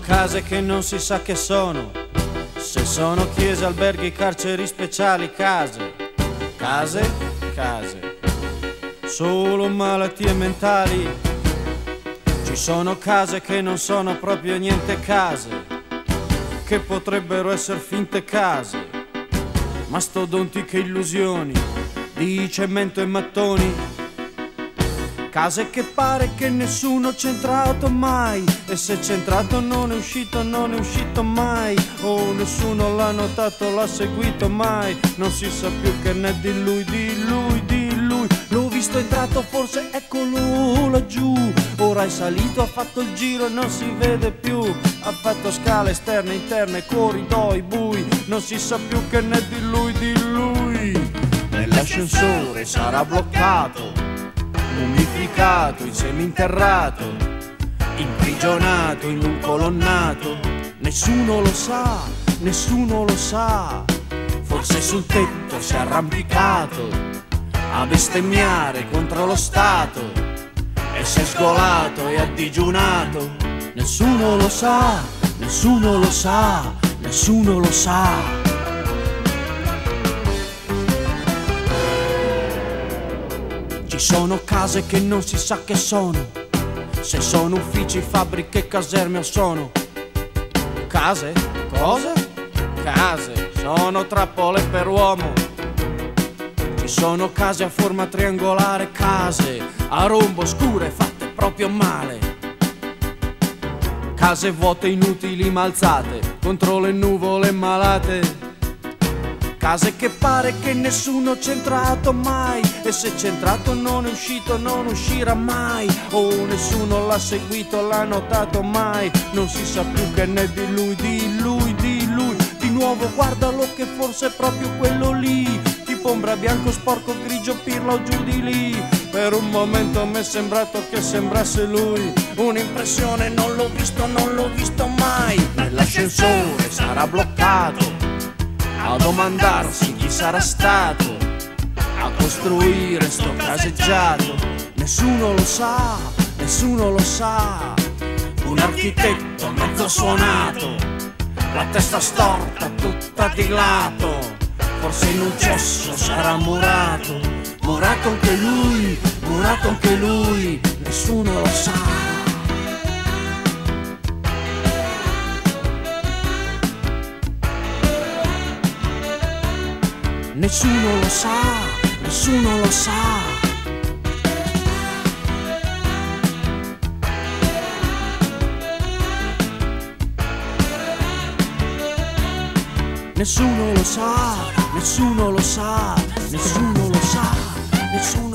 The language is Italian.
case che non si sa che sono, se sono chiese, alberghi, carceri speciali, case, case, case, solo malattie mentali. Ci sono case che non sono proprio niente case, che potrebbero essere finte case, mastodontiche illusioni di cemento e mattoni. Case che pare che nessuno c'è entrato mai, e se c'è entrato non è uscito mai. Oh, nessuno l'ha notato, l'ha seguito mai. Non si sa più che n'è di lui, di lui, di lui. L'ho visto entrato, forse eccolo laggiù. Ora è salito, ha fatto il giro e non si vede più. Ha fatto scale esterne, interne, corridoi bui. Non si sa più che n'è di lui, di lui. Nell'ascensore sarà bloccato, mummificato, in seminterrato, imprigionato in un colonnato. Nessuno lo sa, nessuno lo sa. Forse sul tetto si è arrampicato a bestemmiare contro lo Stato, e si è sgolato e ha digiunato. Nessuno lo sa, nessuno lo sa, nessuno lo sa. Ci sono case che non si sa che sono, se sono uffici, fabbriche, caserme o sono case, cose? Case, sono trappole per uomo. Ci sono case a forma triangolare, case a rombo, scure, fatte proprio male. Case vuote, inutili, ma alzate contro le nuvole malate. Case che pare che nessuno c'è entrato mai, e se c'è entrato non è uscito, non uscirà mai. Oh, nessuno l'ha seguito, l'ha notato mai. Non si sa più che n'è di lui, di lui, di lui. Di nuovo guardalo che forse è proprio quello lì, tipo ombra, bianco, sporco, grigio, pirla o giù di lì. Per un momento mi è sembrato che sembrasse lui. Un'impressione, non l'ho visto mai. Nell'ascensore sarà bloccato a domandarsi chi sarà stato a costruire sto caseggiato. Nessuno lo sa, nessuno lo sa. Un architetto mezzo suonato, la testa storta tutta di lato, forse in un cesso sarà murato, murato anche lui, murato anche lui. Nessuno lo sa. Nessuno lo sa, nessuno lo sa. Nessuno lo sa, nessuno lo sa, nessuno lo sa, nessuno